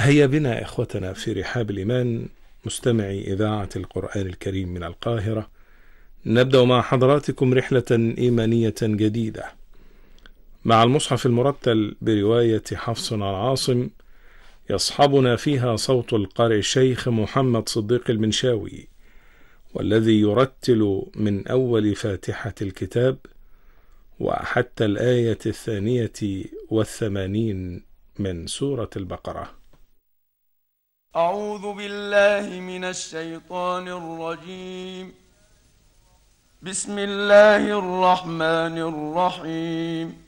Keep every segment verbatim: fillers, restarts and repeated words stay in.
هيا بنا إخوتنا في رحاب الإيمان مستمعي إذاعة القرآن الكريم من القاهرة، نبدأ مع حضراتكم رحلة إيمانية جديدة مع المصحف المرتل برواية حفص عن عاصم، يصحبنا فيها صوت القارئ الشيخ محمد صديق المنشاوي، والذي يرتل من أول فاتحة الكتاب وحتى الآية الثانية والثمانين من سورة البقرة. أعوذ بالله من الشيطان الرجيم. بسم الله الرحمن الرحيم.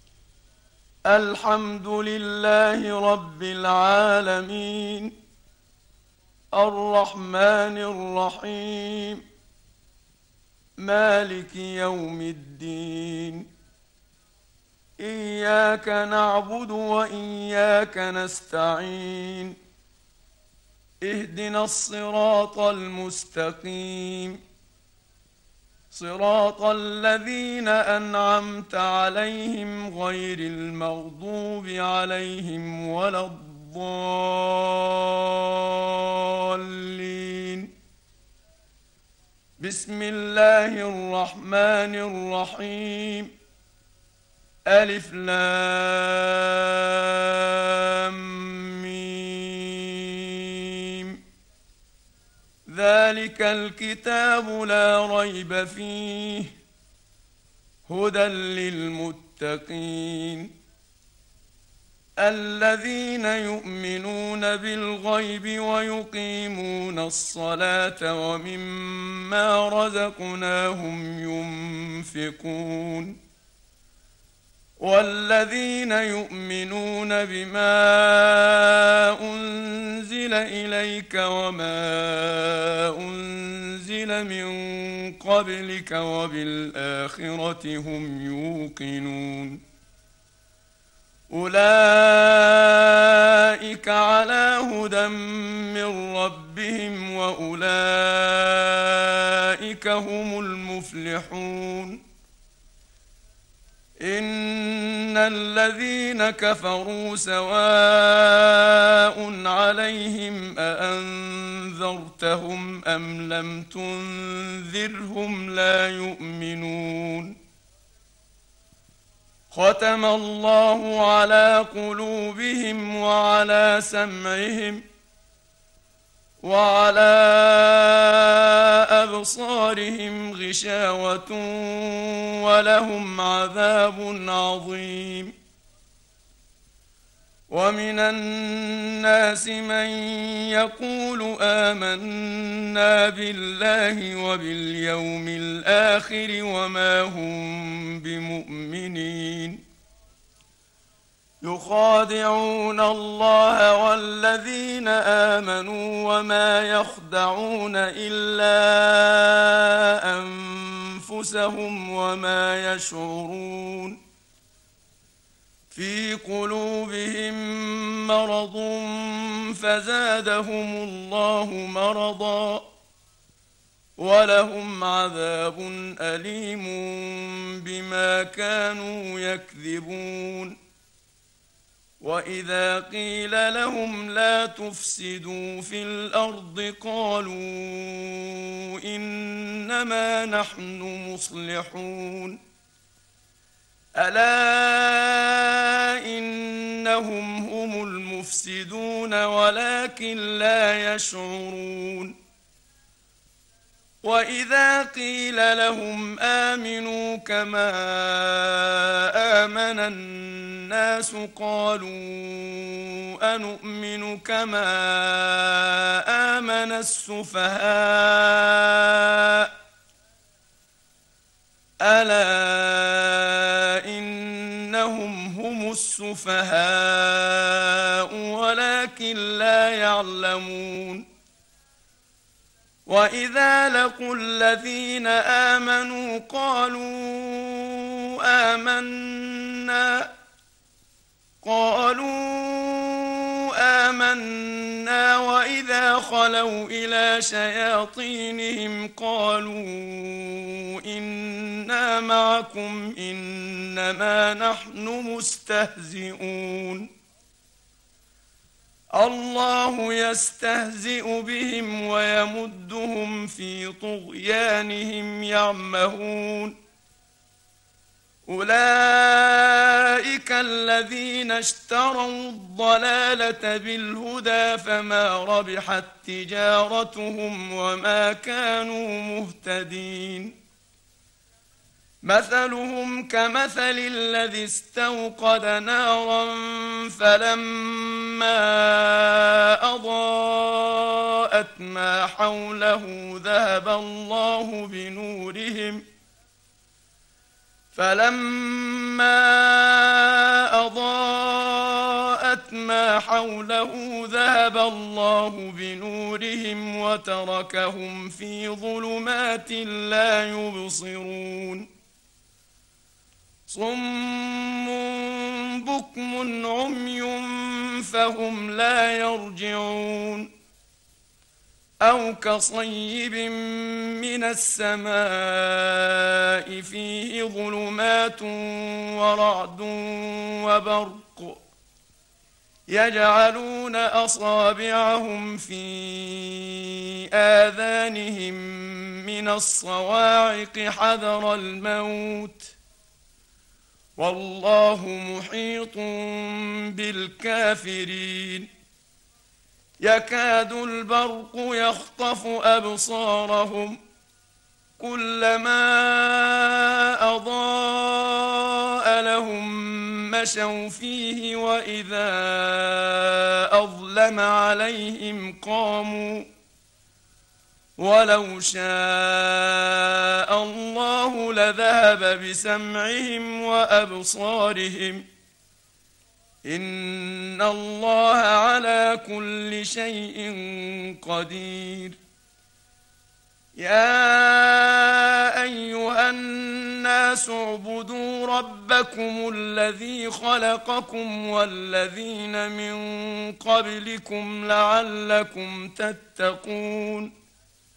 الحمد لله رب العالمين، الرحمن الرحيم، مالك يوم الدين. إياك نعبد وإياك نستعين. اهدنا الصراط المستقيم، صراط الذين أنعمت عليهم غير المغضوب عليهم ولا الضالين. بسم الله الرحمن الرحيم. ألف لام ذلك الكتاب لا ريب فيه هدى للمتقين الذين يؤمنون بالغيب ويقيمون الصلاة ومما رزقناهم ينفقون والذين يؤمنون بما أنزل إليك وما أنزل من قبلك وبالآخرة هم يوقنون أولئك على هدى من ربهم وأولئك هم المفلحون. إن الذين كفروا سواء عليهم أأنذرتهم أم لم تنذرهم لا يؤمنون. ختم الله على قلوبهم وعلى سمعهم وعلى أبصارهم غشاوة ولهم عذاب عظيم. ومن الناس من يقول آمنا بالله وباليوم الآخر وما هم بمؤمنين. يخادعون الله والذين آمنوا وما يخدعون إلا أنفسهم وما يشعرون. في قلوبهم مرض فزادهم الله مرضا ولهم عذاب أليم بما كانوا يكذبون. وإذا قيل لهم لا تفسدوا في الأرض قالوا إنما نحن مصلحون. ألا إنهم هم المفسدون ولكن لا يشعرون. وإذا قيل لهم آمنوا كما آمن الناس قالوا أنؤمن كما آمن السفهاء ألا إنهم هم السفهاء ولكن لا يعلمون. وإذا لقوا الذين آمنوا قالوا آمنا قالوا آمنا وإذا خلوا إلى شياطينهم قالوا إنا معكم إنما نحن مستهزئون. الله يستهزئ بهم ويمدهم في طغيانهم يعمهون أولئك الذين اشتروا الضلالة بالهدى فما ربحت تجارتهم وما كانوا مهتدين مثلهم كمثل الذي استوقد نارا فلما أضاءت ما حوله ذهب الله بنورهم فلما أضاءت ما حوله ذهب الله بنورهم وتركهم في ظلمات لا يبصرون صم بكم عمي فهم لا يرجعون أو كصيب من السماء فيه ظلمات ورعد وبرق يجعلون أصابعهم في آذانهم من الصواعق حذر الموت والله محيط بالكافرين يكاد البرق يخطف أبصارهم كلما أضاء لهم مشوا فيه وإذا أظلم عليهم قاموا ولو شاء الله لذهب بسمعهم وأبصارهم إن الله على كل شيء قدير يا أيها الناس اعبدوا ربكم الذي خلقكم والذين من قبلكم لعلكم تتقون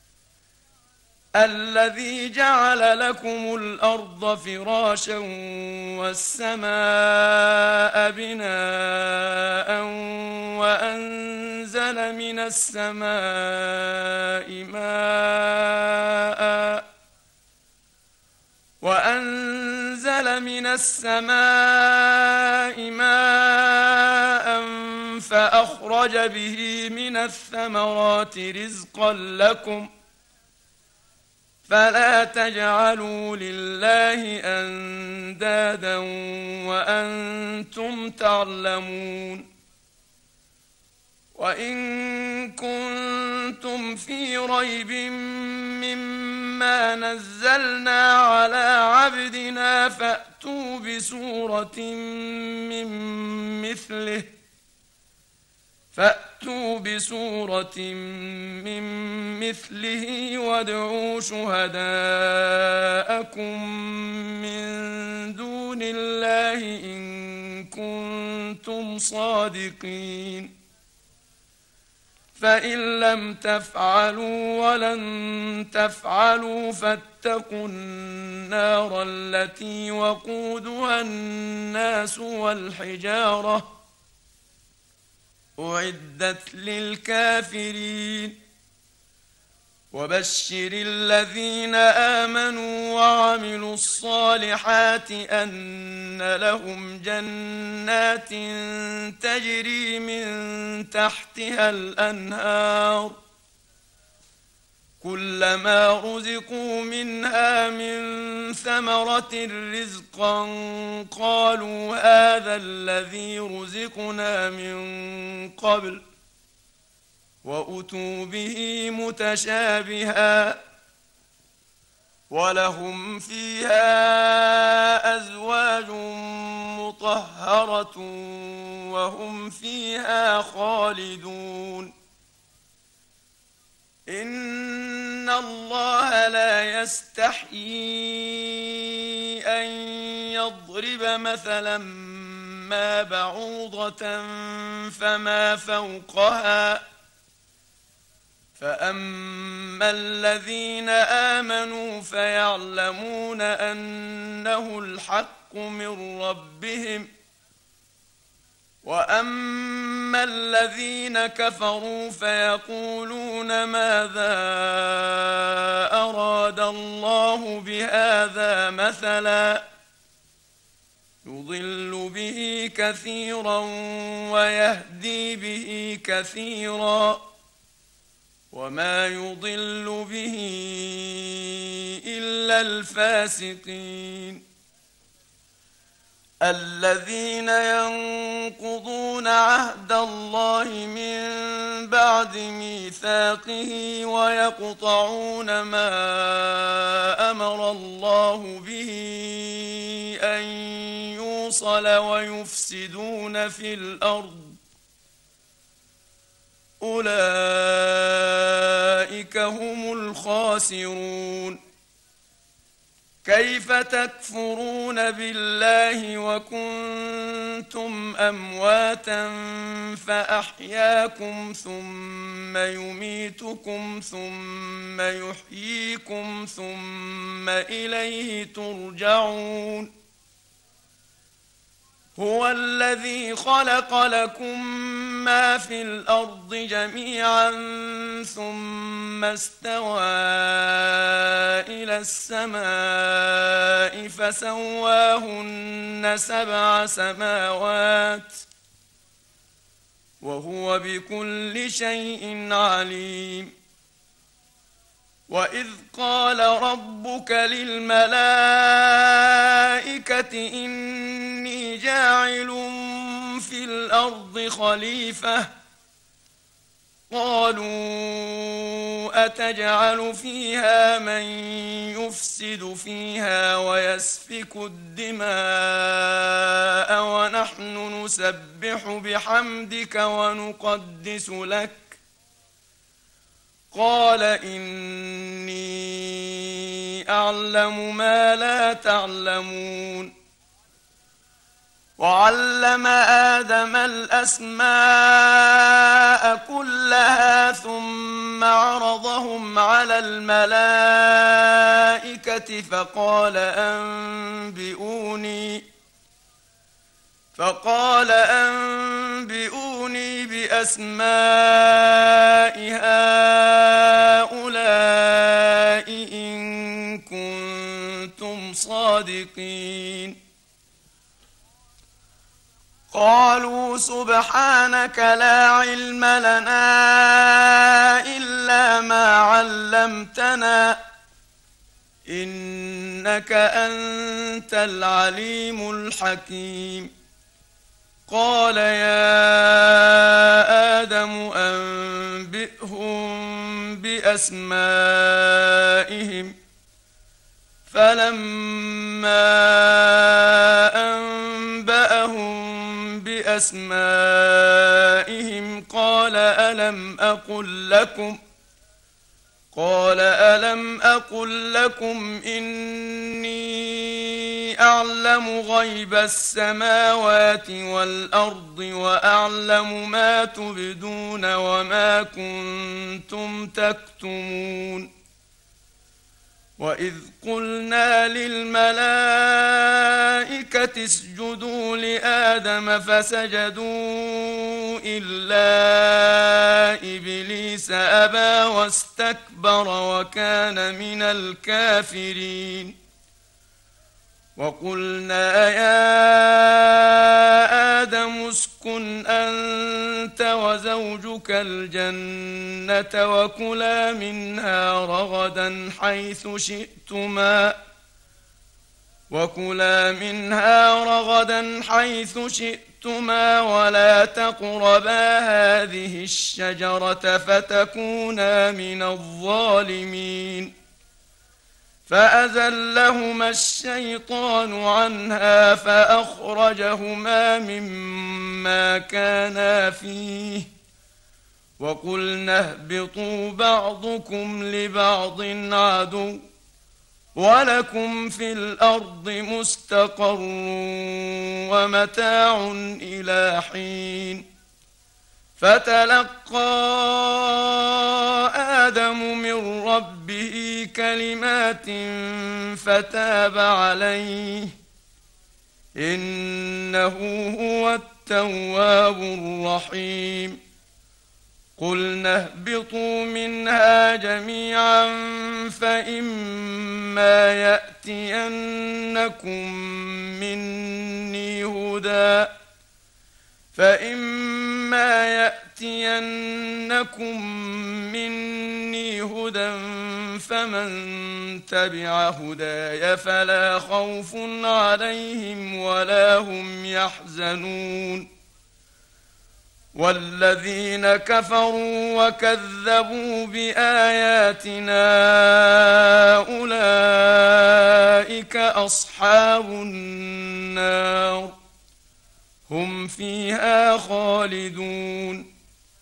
الذي جعل لكم الأرض فراشا والسماء بناء وأنزل من السماء ماء وأنزل من السماء ماء فأخرج به من الثمرات رزقا لكم فلا تجعلوا لله أندادا وأنتم تعلمون وإن كنتم في ريب مما نزلنا على عبدنا فأتوا بسورة من مثله فأتوا بسورة من مثله وادعوا شهداءكم من دون الله إن كنتم صادقين فإن لم تفعلوا ولن تفعلوا فاتقوا النار التي وقودها الناس والحجارة أعدت للكافرين وبشر الذين آمنوا وعملوا الصالحات أن لهم جنات تجري من تحتها الأنهار كلما رزقوا منها من ثمرة رزقا قالوا هذا الذي رزقنا من قبل وأتوا به متشابها ولهم فيها أزواج مطهرة وهم فيها خالدون إن الله لا يستحيي أن يضرب مثلا ما بعوضة فما فوقها فأما الذين آمنوا فيعلمون أنه الحق من ربهم وأما فأما الذين كفروا فيقولون ماذا أراد الله بهذا مثلا يضل به كثيرا ويهدي به كثيرا وما يضل به إلا الفاسقين الذين ينقضون عهد الله من بعد ميثاقه ويقطعون ما أمر الله به أن يوصل ويفسدون في الأرض أولئك هم الخاسرون كيف تكفرون بالله وكنتم أمواتا فأحياكم ثم يميتكم ثم يحييكم ثم إليه ترجعون هو الذي خلق لكم ما في الأرض جميعا ثم استوى إلى السماء فسواهن سبع سماوات وهو بكل شيء عليم وإذ قال ربك للملائكة إني جاعل في الأرض خليفة قالوا أتجعل فيها من يفسد فيها ويسفك الدماء ونحن نسبح بحمدك ونقدس لك قال إني أعلم ما لا تعلمون وعلم آدم الأسماء كلها ثم عرضهم على الملائكة فقال أنبئوني فقال أنبئوني بأسماء هؤلاء إن كنتم صادقين قالوا سبحانك لا علم لنا إلا ما علمتنا إنك أنت العليم الحكيم قال يا آدم أنبئهم بأسمائهم فلما أنبأهم بأسمائهم قال ألم أقل لكم قال ألم أقل لكم إني أعلم غيب السماوات والأرض وأعلم ما تبدون وما كنتم تكتمون وإذ قلنا للملائكة اسجدوا لآدم فسجدوا إلا إبليس أبى واستكبر وكان من الكافرين وقلنا يا آدم اسكن أنت وزوجك الجنة وكلا منها رغدا حيث شئتما وكلا منها رغدا حيث شئتما ولا تقربا هذه الشجرة فتكونا من الظالمين فأزلهما الشيطان عنها فأخرجهما مما كانا فيه وقلنا اهبطوا بعضكم لبعض عدو ولكم في الأرض مستقر ومتاع إلى حين فتلقى آدم من ربه كلمات فتاب عليه إنه هو التواب الرحيم قلنا اهبطوا منها جميعا فإما يأتينكم مني هدى فإما يأتينكم مني هدى فمن تبع هداي فلا خوف عليهم ولا هم يحزنون والذين كفروا وكذبوا بآياتنا أولئك أصحاب النار هم فيها خالدون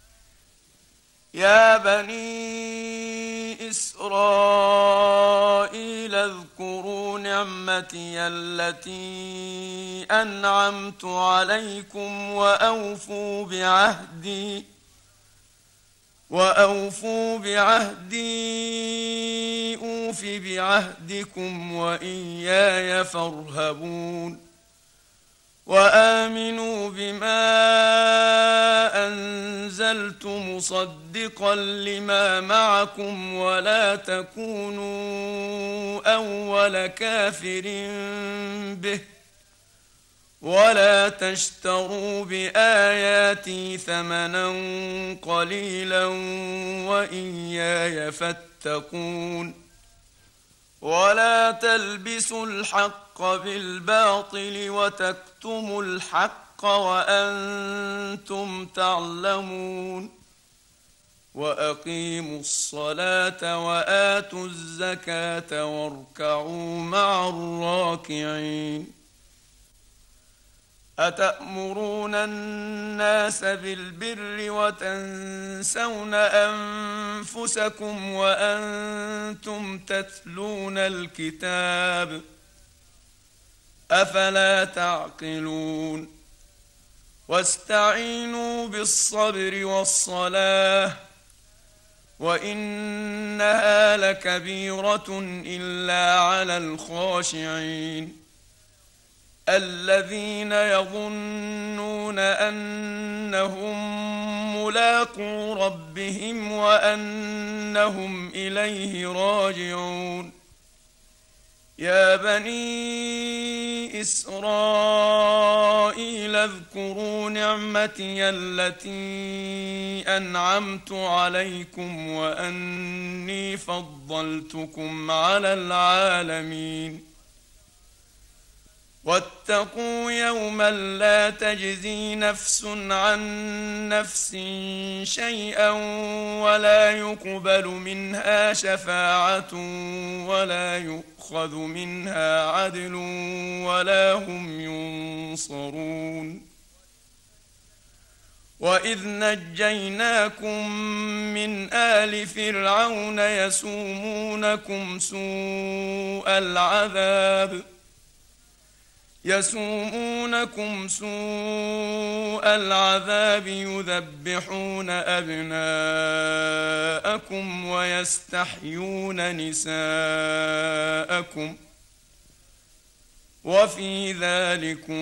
يا بني إسرائيل اذكروا نعمتي التي أنعمت عليكم وأوفوا بعهدي وأوفوا بعهدي أوف بعهدكم وإياي فارهبون وآمنوا بما أنزلت مصدقا لما معكم ولا تكونوا أول كافر به ولا تشتروا بآياتي ثمنا قليلا وإياي فاتقون ولا تلبسوا الحق بالباطل وتكتموا الحق وأنتم تعلمون وأقيموا الصلاة وآتوا الزكاة واركعوا مع الراكعين أتأمرون الناس بالبر وتنسون أنفسكم وأنتم تتلون الكتاب أفلا تعقلون واستعينوا بالصبر والصلاة وإنها لكبيرة إلا على الخاشعين الذين يظنون أنهم ملاقو ربهم وأنهم إليه راجعون يا بني إسرائيل اذكروا نعمتي التي أنعمت عليكم وأني فضلتكم على العالمين واتقوا يوما لا تجزي نفس عن نفس شيئا ولا يقبل منها شفاعة ولا يؤخذ منها عدل ولا هم ينصرون وإذ نجيناكم من آل فرعون يسومونكم سوء العذاب يسومونكم سوء العذاب يذبحون أبناءكم ويستحيون نساءكم وفي ذلكم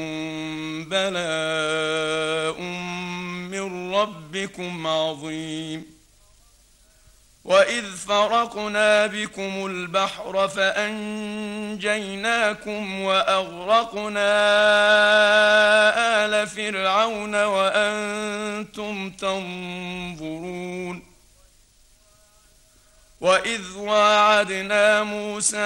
بلاء من ربكم عظيم وإذ فرقنا بكم البحر فأنجيناكم وأغرقنا آل فرعون وأنتم تنظرون وإذ واعدنا موسى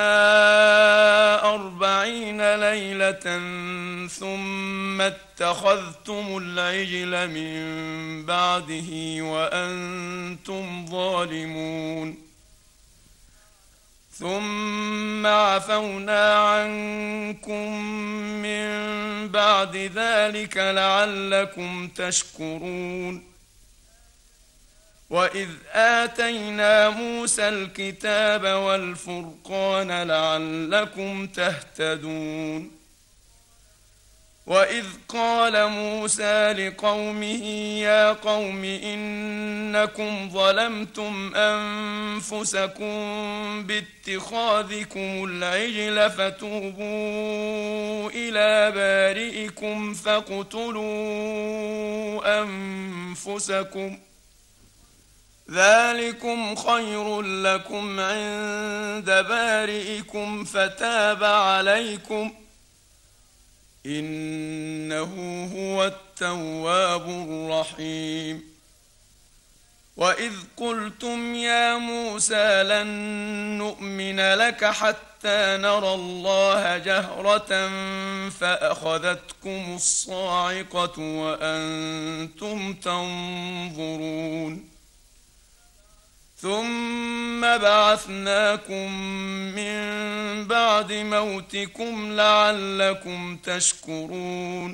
أربعين ليلة ثم اتخذتم العجل من بعده وأنتم ظالمون ثم عفونا عنكم من بعد ذلك لعلكم تشكرون وإذ آتينا موسى الكتاب والفرقان لعلكم تهتدون وإذ قال موسى لقومه يا قوم إنكم ظلمتم أنفسكم باتخاذكم العجل فتوبوا إلى بارئكم فاقتلوا أنفسكم ذلكم خير لكم عند بارئكم فتاب عليكم إنه هو التواب الرحيم وإذ قلتم يا موسى لن نؤمن لك حتى نرى الله جهرة فأخذتكم الصاعقة وأنتم تنظرون ثم بعثناكم من بعد موتكم لعلكم تشكرون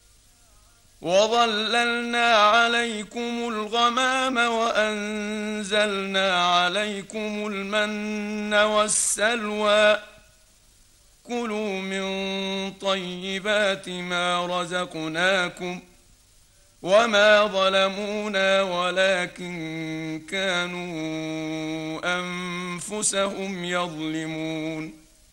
وظللنا عليكم الغمام وأنزلنا عليكم المن والسلوى كلوا من طيبات ما رزقناكم وما ظلمونا ولكن كانوا أنفسهم يظلمون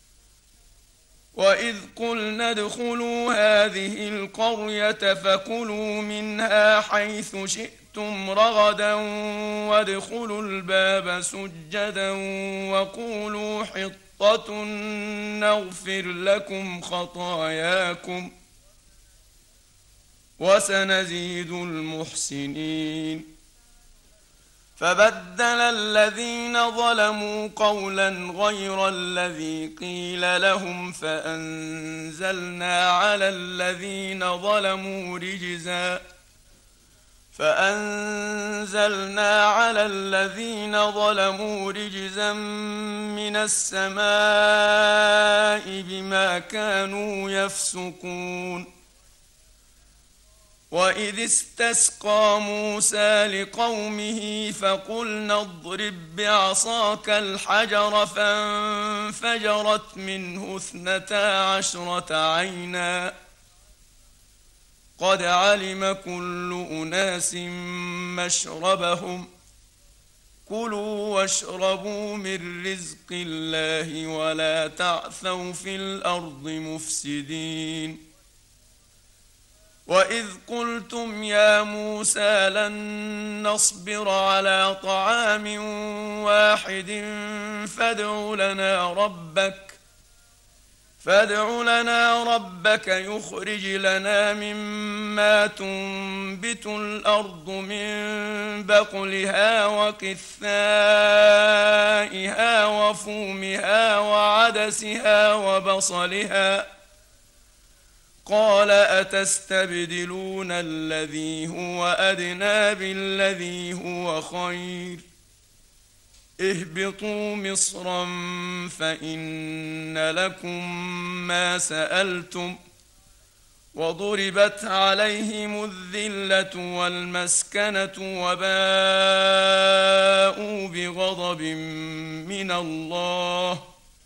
وإذ قلنا ادخلوا هذه القرية فكلوا منها حيث شئتم رغدا وادخلوا الباب سجدا وقولوا حطة نغفر لكم خطاياكم وسنزيد المحسنين فبدل الذين ظلموا قولا غير الذي قيل لهم فأنزلنا على الذين ظلموا رجزا فأنزلنا على الذين ظلموا رجزا من السماء بما كانوا يفسقون وإذ استسقى موسى لقومه فقلنا اضرب بعصاك الحجر فانفجرت منه اثنتا عشرة عينا قد علم كل أناس مشربهم كلوا واشربوا من رزق الله ولا تعثوا في الأرض مفسدين وإذ قلتم يا موسى لن نصبر على طعام واحد فادع لنا ربك فادع لنا ربك يخرج لنا مما تنبت الأرض من بقلها وقثائها وفومها وعدسها وبصلها قال أتستبدلون الذي هو أدنى بالذي هو خير اهبطوا مصرا فإن لكم ما سألتم وضربت عليهم الذلة والمسكنة وباءوا بغضب من الله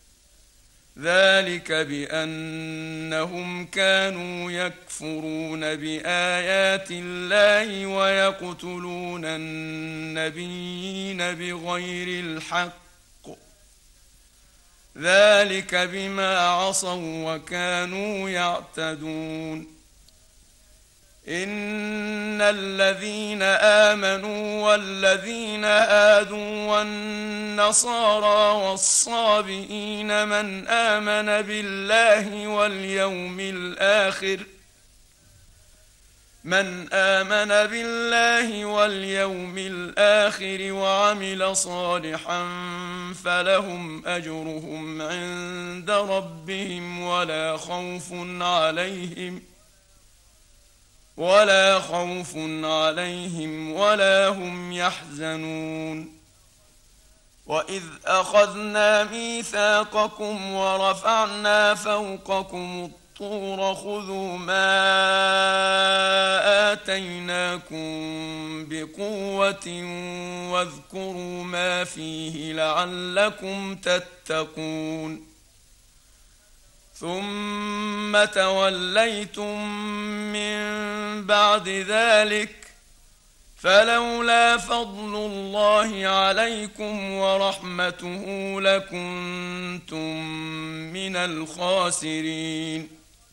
ذلك بأنهم كانوا يكفرون بآيات الله ويقتلون النبيين بغير الحق ذلك بما عصوا وكانوا يعتدون إن الذين آمنوا والذين هادوا والنصارى والصابئين من آمن بالله واليوم الآخر من آمن بالله واليوم الآخر وعمل صالحا فلهم أجرهم عند ربهم ولا خوف عليهم ولا خوف عليهم ولا هم يحزنون وإذ أخذنا ميثاقكم ورفعنا فوقكم الطور خذوا ما آتيناكم بقوة واذكروا ما فيه لعلكم تتقون ثم توليتم من بعد ذلك فلولا فضل الله عليكم ورحمته لكنتم من الخاسرين.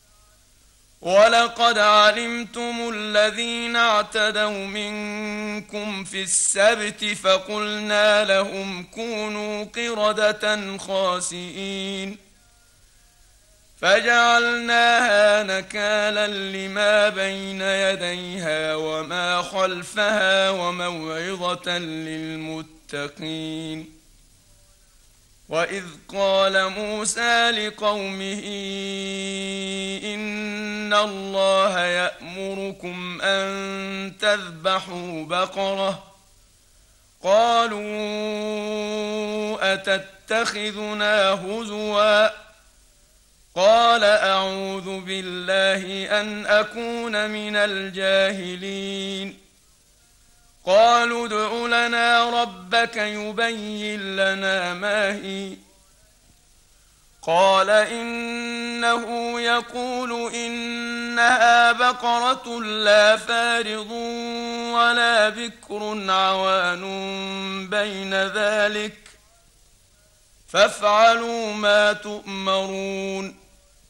ولقد علمتم الذين اعتدوا منكم في السبت فقلنا لهم كونوا قردة خاسئين فجعلناها نكالا لما بين يديها وما خلفها وموعظة للمتقين. وإذ قال موسى لقومه إن الله يأمركم أن تذبحوا بقرة قالوا أتتخذنا هزوا قال أعوذ بالله أن أكون من الجاهلين. قالوا ادع لنا ربك يبين لنا ما هي قال إنه يقول إنها بقرة لا فارض ولا بكر عوان بين ذلك فافعلوا ما تؤمرون.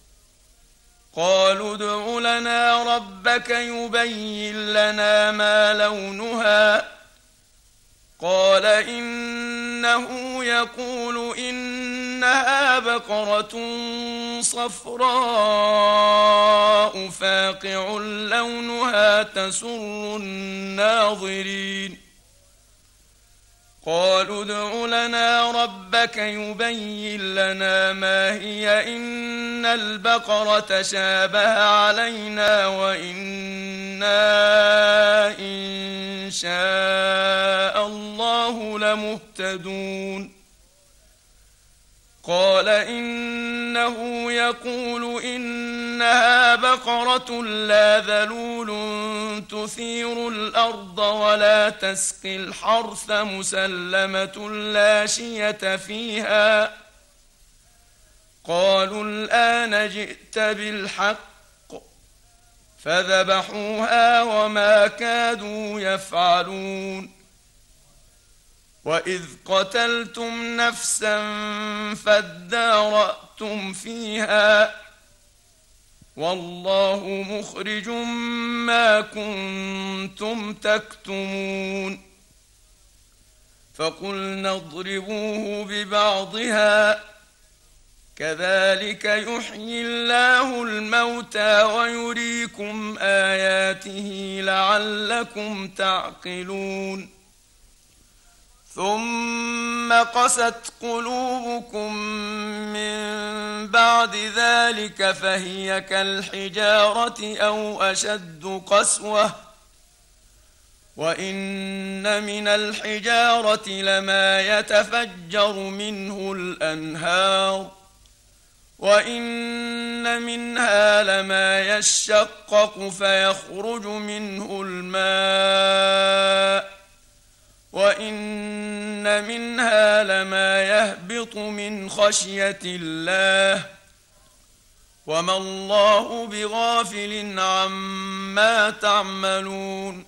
قالوا ادع لنا ربك يبين لنا ما لونها قال إنه يقول إنها بقرة صفراء فاقع لونها تسر الناظرين. قالوا ادع لنا ربك يبين لنا ما هي إن البقرة شابه علينا وإنا إن شاء الله لمهتدون. قال إنه يقول إنها بقرة لا ذلول تثير الأرض ولا تسقي الحرث مسلمة لا شية فيها. قالوا الآن جئت بالحق فذبحوها وما كادوا يفعلون. وإذ قتلتم نفسا فادارأتم فيها والله مخرج ما كنتم تكتمون. فقلنا اضربوه ببعضها كذلك يحيي الله الموتى ويريكم آياته لعلكم تعقلون. ثم قست قلوبكم من بعد ذلك فهي كالحجارة أو أشد قسوة وإن من الحجارة لما يتفجر منه الأنهار وإن منها لما يشقق فيخرج منه الماء وإن منها لما يهبط من خشية الله وما الله بغافل عما تعملون.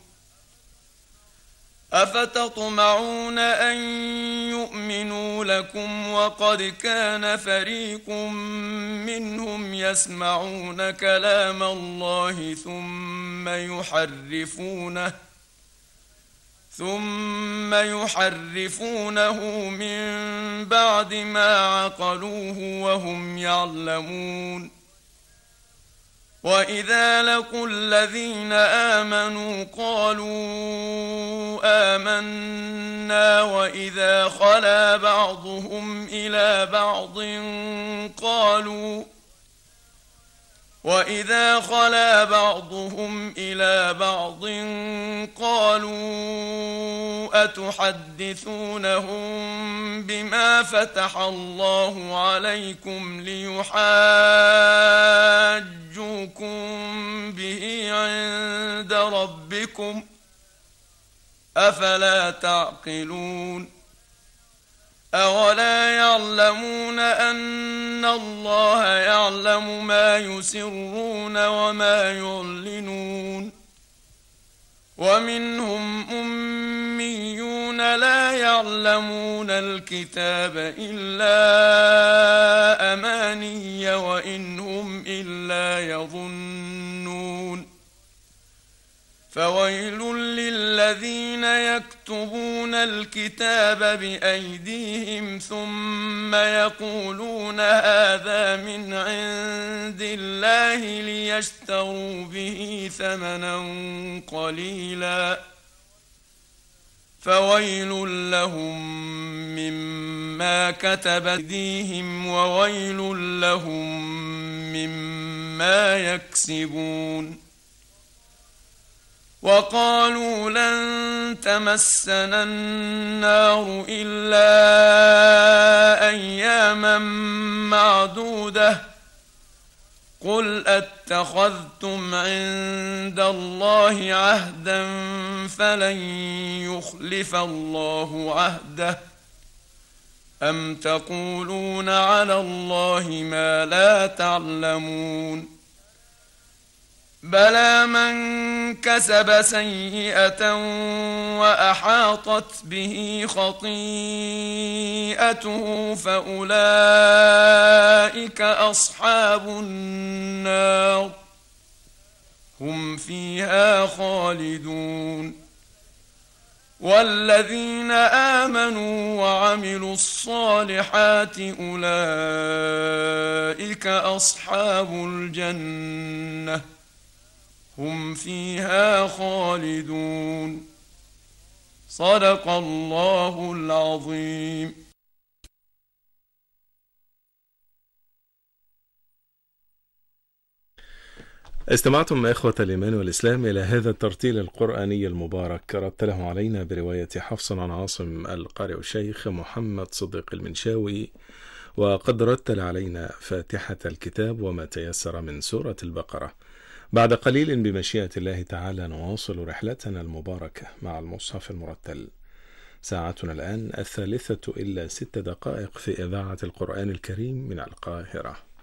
أفتطمعون أن يؤمنوا لكم وقد كان فريق منهم يسمعون كلام الله ثم يحرفونه ثم يحرفونه من بعد ما عقلوه وهم يعلمون. وإذا لقوا الذين آمنوا قالوا آمنا وإذا خلا بعضهم إلى بعض قالوا وإذا خلا بعضهم إلى بعض قالوا أتحدثونهم بما فتح الله عليكم ليحاجوكم به عند ربكم أفلا تعقلون. أولا يعلمون أن الله يعلم ما يسرون وما يعلنون ومنهم أميون لا يعلمون الكتاب إلا أماني وإن هم إلا يظنون فويل للذين يكتبون الكتاب بأيديهم ثم يقولون هذا من عند الله ليشتروا به ثمنا قليلا فويل لهم مما كتبت أيديهم وويل لهم مما يكسبون وقالوا لن تمسنا النار إلا أياما معدودة قل أتخذتم عند الله عهدا فلن يخلف الله عهده أم تقولون على الله ما لا تعلمون بلى من كسب سيئة وأحاطت به خطيئته فأولئك أصحاب النار هم فيها خالدون والذين آمنوا وعملوا الصالحات أولئك أصحاب الجنة هم فيها خالدون صدق الله العظيم. استمعتم إخوة الإيمان والإسلام إلى هذا الترتيل القرآني المبارك رتله علينا برواية حفص عن عاصم القارئ الشيخ محمد صديق المنشاوي، وقد رتل علينا فاتحة الكتاب وما تيسر من سورة البقرة. بعد قليل بمشيئة الله تعالى نواصل رحلتنا المباركة مع المصحف المرتل. ساعتنا الآن الثالثة إلا ست دقائق في إذاعة القرآن الكريم من القاهرة.